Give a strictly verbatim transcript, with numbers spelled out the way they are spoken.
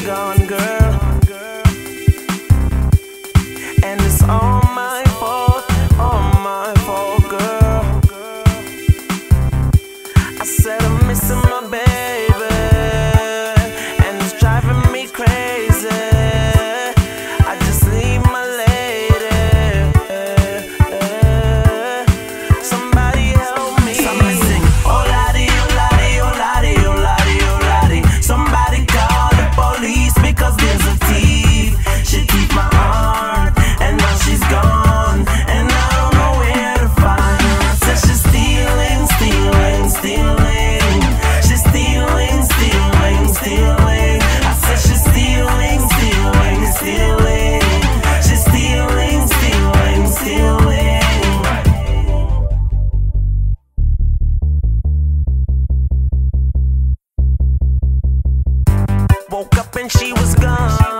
gone, girl. And it's all my fault, all my fault, girl. I said I'm missing my baby, and it's driving me crazy. I just need my lady. Somebody help me. Somebody sing, oh lottie, oh lottie, oh lottie, oh lottie, oh lottie. Somebody call the police because there's a thief. She took my heart and now she's gone, and I don't know where to find her. Said she's stealing, stealing, stealing. She's stealing, stealing, stealing. I said she's stealing, stealing, stealing. She's stealing, stealing, stealing. Woke up and she was gone.